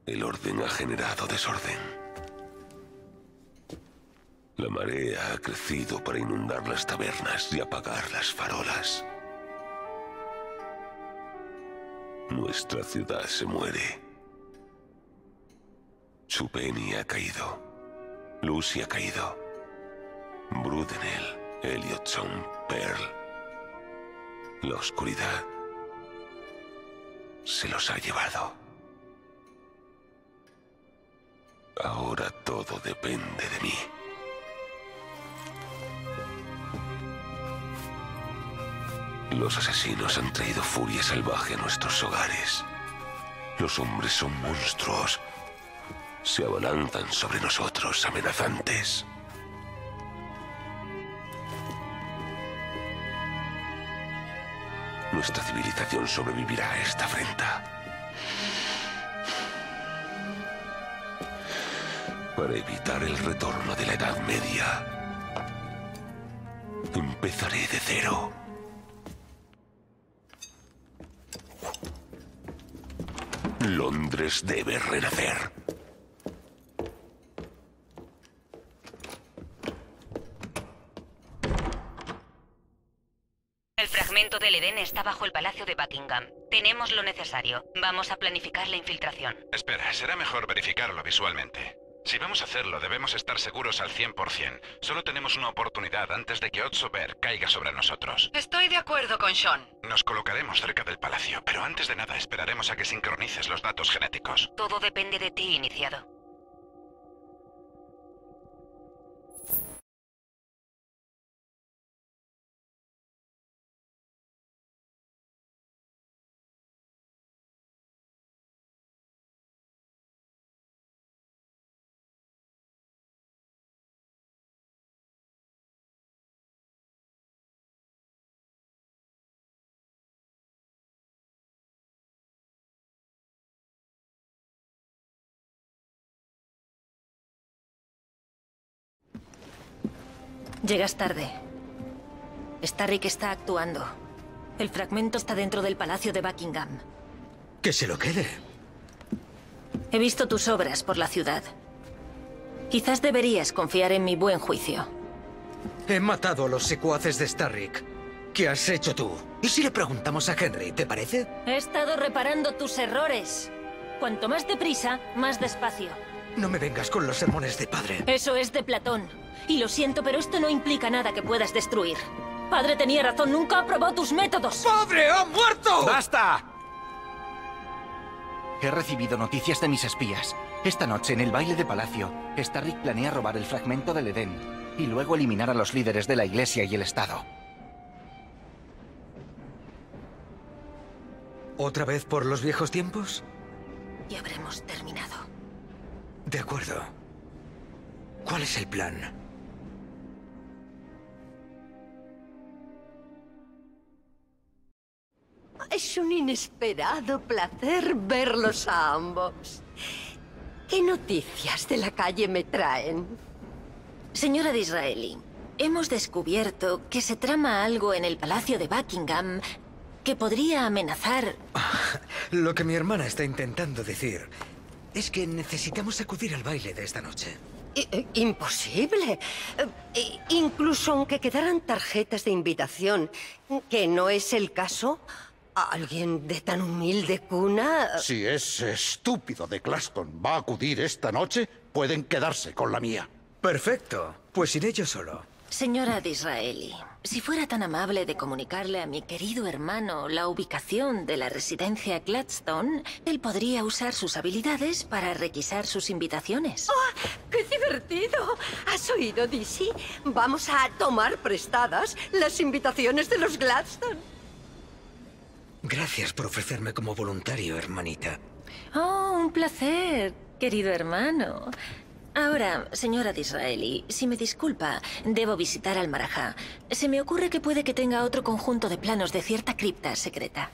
El orden ha generado desorden. La marea ha crecido para inundar las tabernas y apagar las farolas. Nuestra ciudad se muere. Chupeni ha caído. Lucy ha caído. Brudenell, Elliotson, Pearl. La oscuridad se los ha llevado. Ahora todo depende de mí. Los asesinos han traído furia salvaje a nuestros hogares. Los hombres son monstruos. Se abalanzan sobre nosotros, amenazantes. Nuestra civilización sobrevivirá a esta afrenta. Para evitar el retorno de la Edad Media, empezaré de cero. Londres debe renacer. El fragmento del Edén está bajo el Palacio de Buckingham. Tenemos lo necesario. Vamos a planificar la infiltración. Espera, será mejor verificarlo visualmente. Si vamos a hacerlo, debemos estar seguros al 100%. Solo tenemos una oportunidad antes de que Otso Ber caiga sobre nosotros. Estoy de acuerdo con Sean. Nos colocaremos cerca del palacio, pero antes de nada esperaremos a que sincronices los datos genéticos. Todo depende de ti, iniciado. Llegas tarde. Starrick está actuando. El fragmento está dentro del Palacio de Buckingham. Que se lo quede. He visto tus obras por la ciudad. Quizás deberías confiar en mi buen juicio. He matado a los secuaces de Starrick. ¿Qué has hecho tú? ¿Y si le preguntamos a Henry, te parece? He estado reparando tus errores. Cuanto más deprisa, más despacio. No me vengas con los sermones de padre. Eso es de Platón. Y lo siento, pero esto no implica nada que puedas destruir. Padre tenía razón, nunca aprobó tus métodos. ¡Padre ha muerto! ¡Basta! He recibido noticias de mis espías. Esta noche, en el baile de palacio, Starrick planea robar el fragmento del Edén y luego eliminar a los líderes de la Iglesia y el Estado. ¿Otra vez por los viejos tiempos? Y habremos terminado. De acuerdo. ¿Cuál es el plan? Es un inesperado placer verlos a ambos. ¿Qué noticias de la calle me traen? Señora Disraeli, hemos descubierto que se trama algo en el Palacio de Buckingham que podría amenazar... Lo que mi hermana está intentando decir es que necesitamos acudir al baile de esta noche. Imposible. Incluso aunque quedaran tarjetas de invitación, que no es el caso... ¿Alguien de tan humilde cuna? Si ese estúpido de Glaston va a acudir esta noche, pueden quedarse con la mía. Perfecto. Pues iré yo solo. Señora Disraeli, si fuera tan amable de comunicarle a mi querido hermano la ubicación de la residencia Gladstone, él podría usar sus habilidades para requisar sus invitaciones. ¡Oh, qué divertido! ¿Has oído, Dizzy? Vamos a tomar prestadas las invitaciones de los Gladstone. Gracias por ofrecerme como voluntario, hermanita. Oh, un placer, querido hermano. Ahora, señora Disraeli, si me disculpa, debo visitar al Marajá. Se me ocurre que puede que tenga otro conjunto de planos de cierta cripta secreta.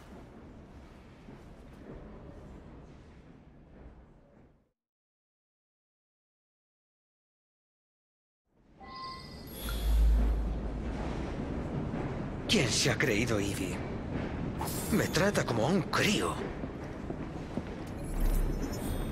¿Quién se ha creído Ivy? Me trata como a un crío.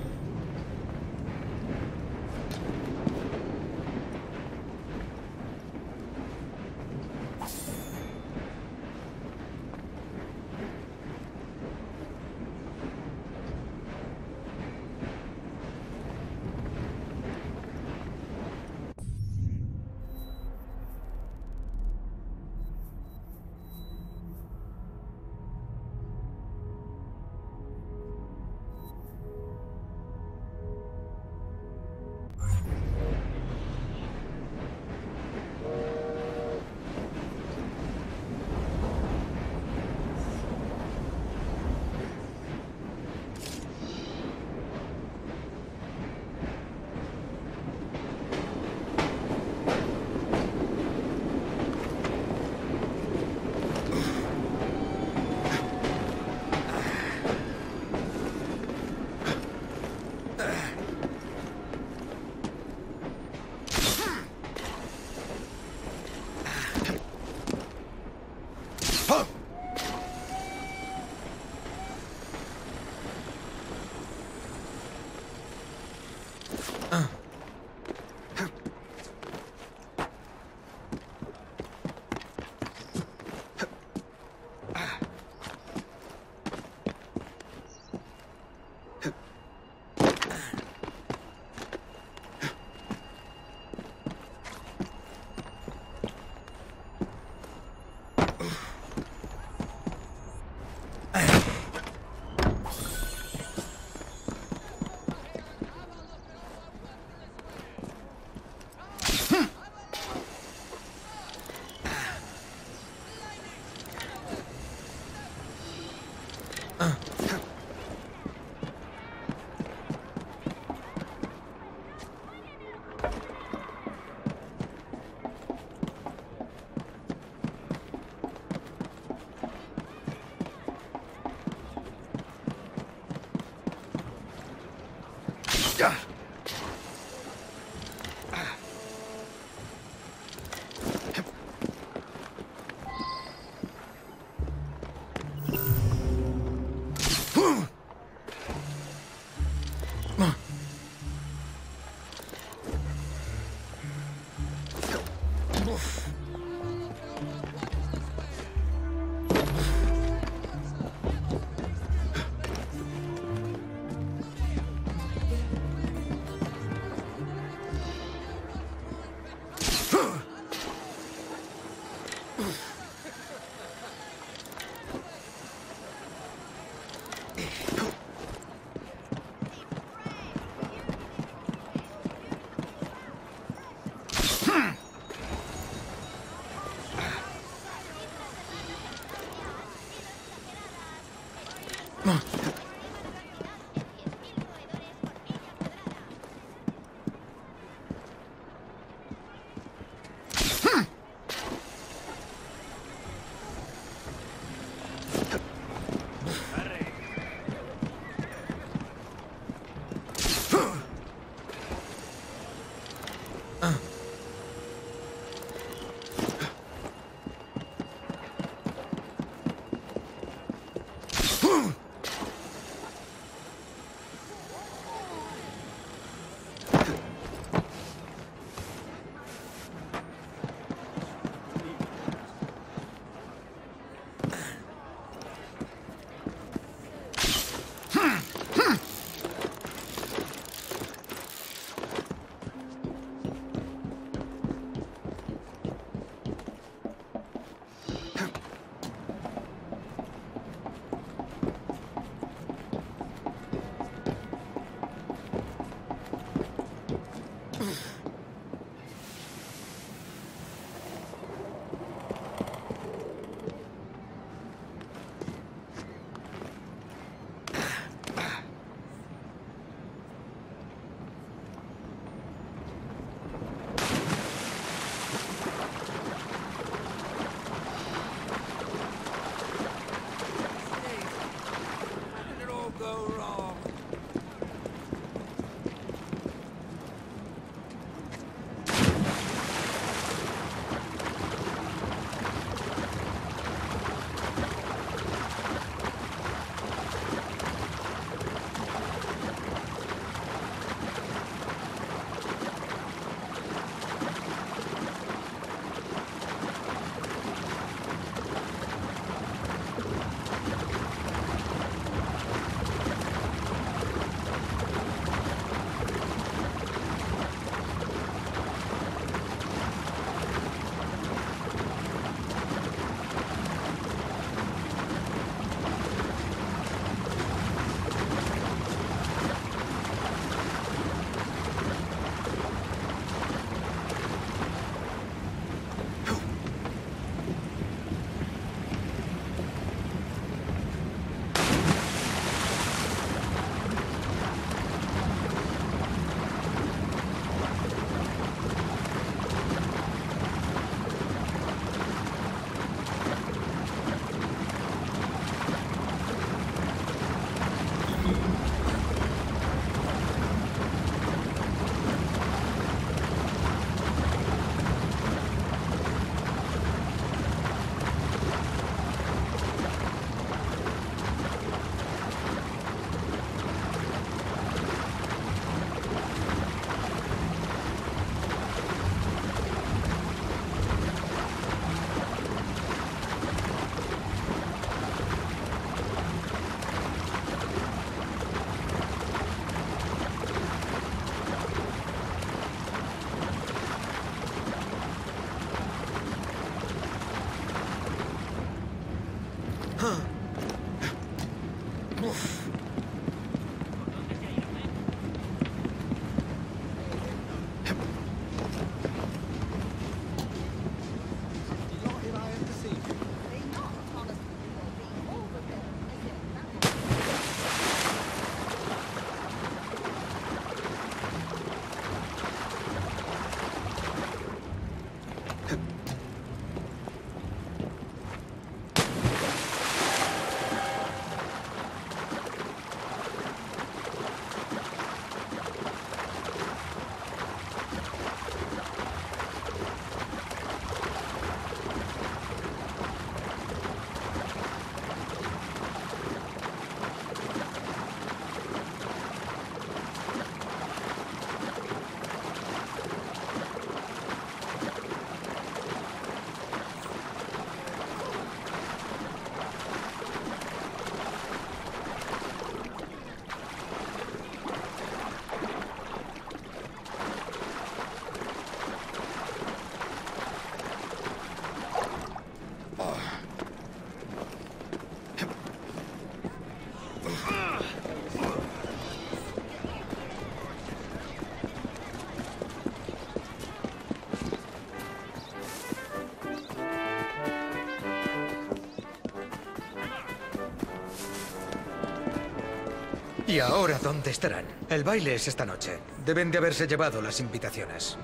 ¿Y ahora dónde estarán? El baile es esta noche. Deben de haberse llevado las invitaciones.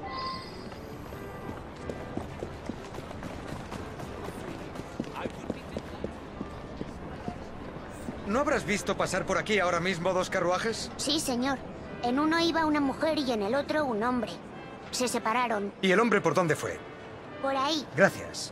¿No habrás visto pasar por aquí ahora mismo 2 carruajes? Sí, señor. En uno iba una mujer y en el otro un hombre. Se separaron. ¿Y el hombre por dónde fue? Por ahí. Gracias.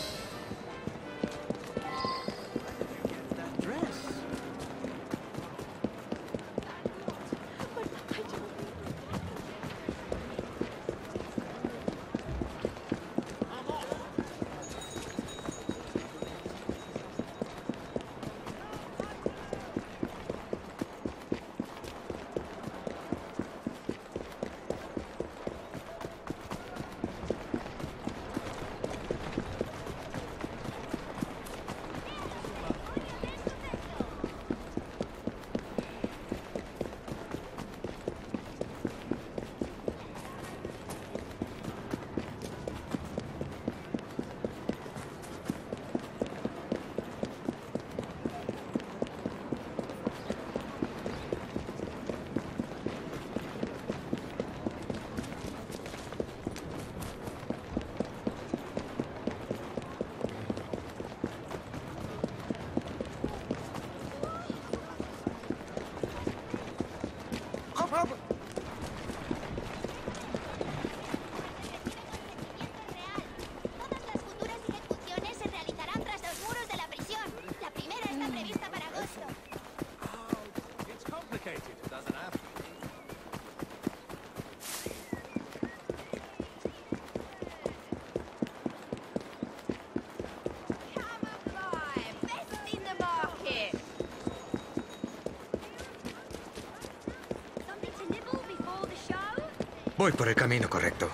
Voy por el camino correcto.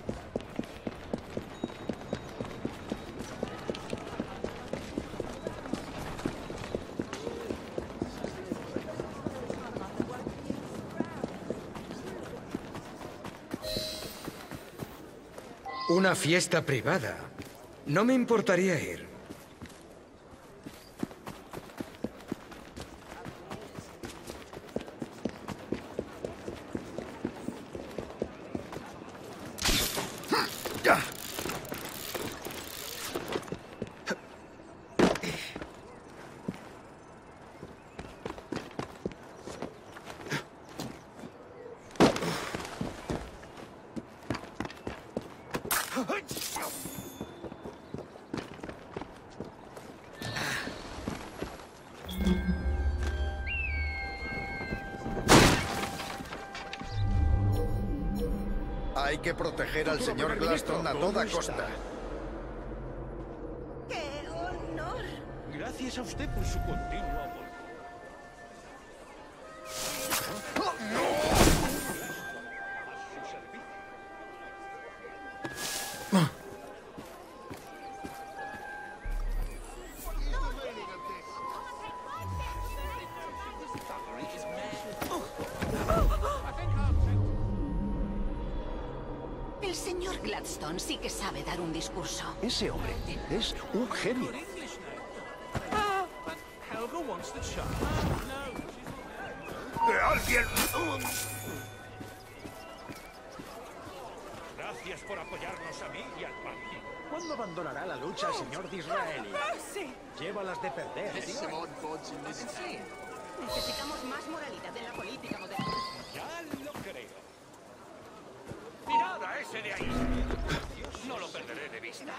Una fiesta privada. No me importaría ir. Hay que proteger al señor Glaston a toda costa. ¡Qué honor! Gracias a usted por su continuo amor. El señor Gladstone sí que sabe dar un discurso. Ese hombre es un genio. ¡Que alguien! Gracias por apoyarnos a mí y al partido. ¿Cuándo abandonará la lucha el señor Disraeli? Llévalas de perder. Necesitamos más moralidad en la política moderna. Ya lo creo. ¡Mirad a ese de ahí! No lo perderé de vista.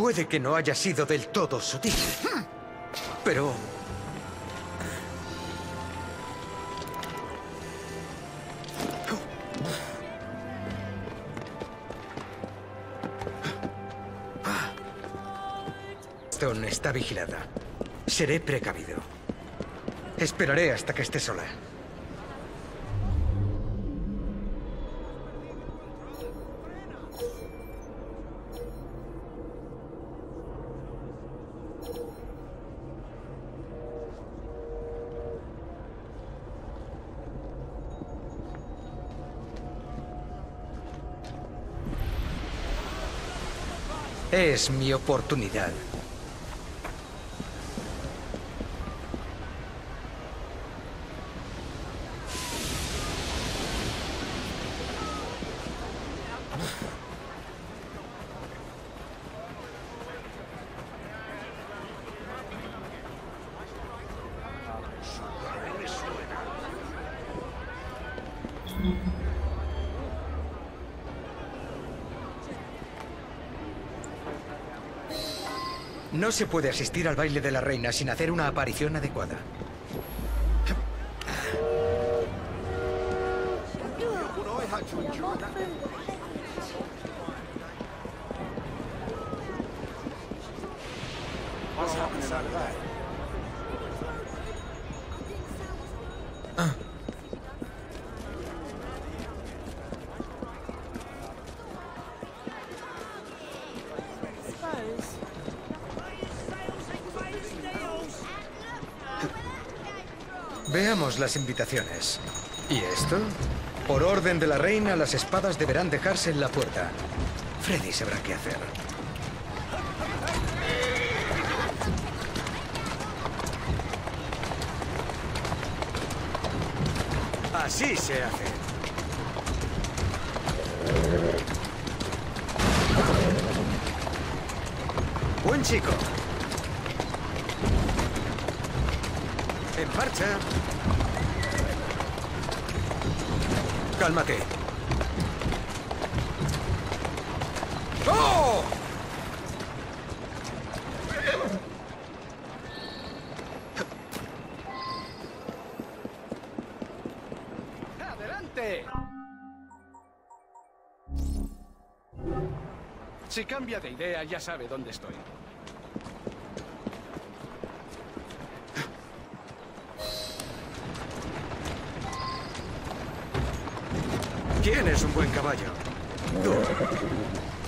Puede que no haya sido del todo sutil, pero... Gladstone está vigilada. Seré precavido. Esperaré hasta que esté sola. Es mi oportunidad. No se puede asistir al baile de la reina sin hacer una aparición adecuada. Veamos las invitaciones. ¿Y esto? Por orden de la reina, las espadas deberán dejarse en la puerta. Freddy sabrá qué hacer. Así se hace. Buen chico. En marcha. Cálmate. ¡Oh! ¡Adelante! Si cambia de idea, ya sabe dónde estoy. ¿Quién es un buen caballo? Tú.